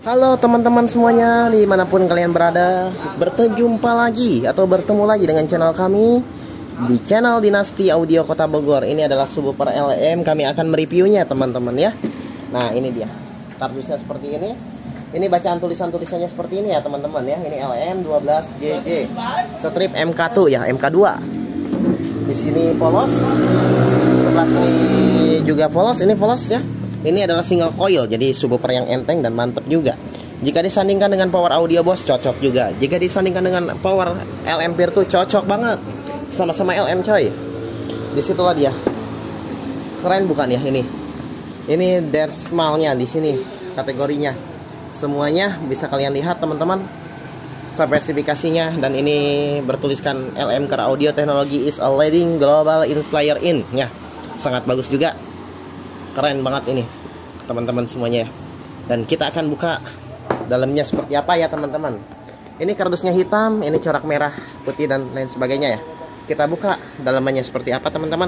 Halo teman-teman semuanya, dimanapun kalian berada, berjumpa lagi atau bertemu lagi dengan channel kami di channel Dinasti Audio Kota Bogor. Ini adalah subwoofer LM, kami akan mereviewnya teman-teman ya. Nah ini dia, kardusnya seperti ini. Ini bacaan tulisannya seperti ini ya teman-teman ya. Ini LM 12JJ strip MK2 ya, MK2. Di sini polos, sebelah sini juga polos, ini polos ya. Ini adalah single coil, jadi subwoofer yang enteng dan mantep juga. Jika disandingkan dengan power audio bos, cocok juga. Jika disandingkan dengan power LM Virtu, cocok banget. Sama-sama LM coy. Disitulah dia. Keren bukan ya ini? Ini decimalnya di sini kategorinya. Semuanya bisa kalian lihat teman-teman. Spesifikasinya, dan ini bertuliskan LM Car Audio Technology is a leading global player in ya. Sangat bagus juga. Keren banget ini teman-teman semuanya. Dan kita akan buka dalamnya seperti apa ya teman-teman. Ini kardusnya hitam, ini corak merah, putih dan lain sebagainya ya. Kita buka dalamannya seperti apa teman-teman.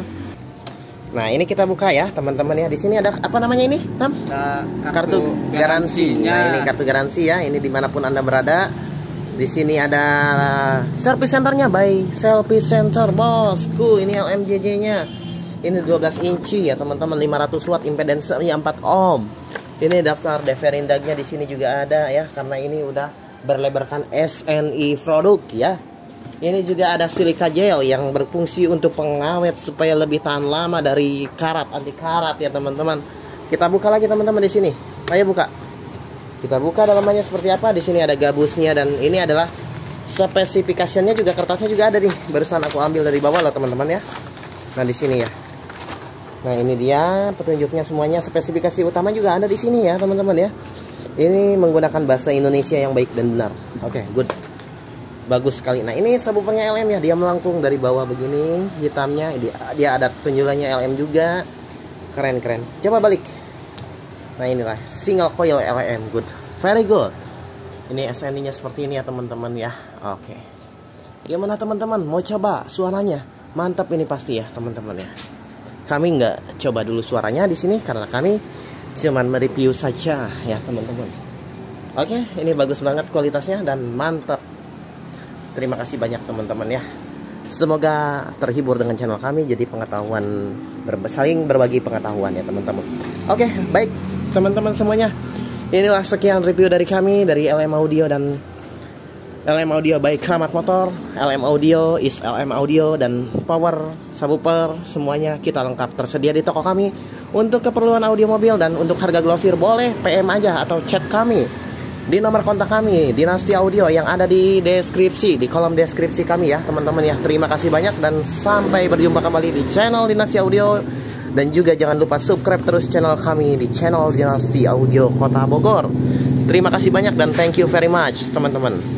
Nah ini kita buka ya teman-teman ya. Di sini ada apa namanya ini? Kartu garansi. Nah ini kartu garansi ya. Ini dimanapun anda berada. Di sini ada service centernya by Selfie Center bosku. Ini LMJJ nya. Ini 12 inci ya teman-teman, 500 watt, impedance-nya 4 ohm. Ini daftar Deverindagnya di sini juga ada ya, karena ini udah berlebarkan SNI produk ya. Ini juga ada silika gel yang berfungsi untuk pengawet supaya lebih tahan lama dari karat, anti karat ya teman-teman. Kita buka lagi teman-teman di sini. Ayo buka. Kita buka dalamannya seperti apa. Di sini ada gabusnya, dan ini adalah spesifikasinya juga, kertasnya juga ada nih. Barusan aku ambil dari bawah loh teman-teman ya. Nah di sini ya. Nah ini dia petunjuknya semuanya, spesifikasi utama juga ada di sini ya teman-teman ya. Ini menggunakan bahasa Indonesia yang baik dan benar. Oke, good. Bagus sekali. Nah ini subwoofernya LM ya, dia melengkung dari bawah begini, hitamnya. Dia ada tunjulannya LM juga. Keren-keren. Coba balik. Nah inilah single coil LM, good. Very good. Ini SNI-nya seperti ini ya teman-teman ya. Oke. Gimana teman-teman? Mau coba suaranya? Mantap ini pasti ya teman-teman ya. Kami nggak coba dulu suaranya di sini karena kami cuman mereview saja ya teman-teman. Oke, ini bagus banget kualitasnya dan mantap. Terima kasih banyak teman-teman ya. Semoga terhibur dengan channel kami, jadi pengetahuan, saling berbagi pengetahuan ya teman-teman. Oke, baik teman-teman semuanya. Inilah sekian review dari kami dari LM Audio dan LM Audio by Kramat Motor. LM Audio is LM Audio, dan power, subwoofer, semuanya kita lengkap tersedia di toko kami. Untuk keperluan audio mobil dan untuk harga glosir boleh PM aja atau chat kami di nomor kontak kami Dinasti Audio yang ada di deskripsi, di kolom deskripsi kami ya teman-teman ya. Terima kasih banyak dan sampai berjumpa kembali di channel Dinasti Audio. Dan juga jangan lupa subscribe terus channel kami di channel Dinasti Audio Kota Bogor. Terima kasih banyak dan thank you very much teman-teman.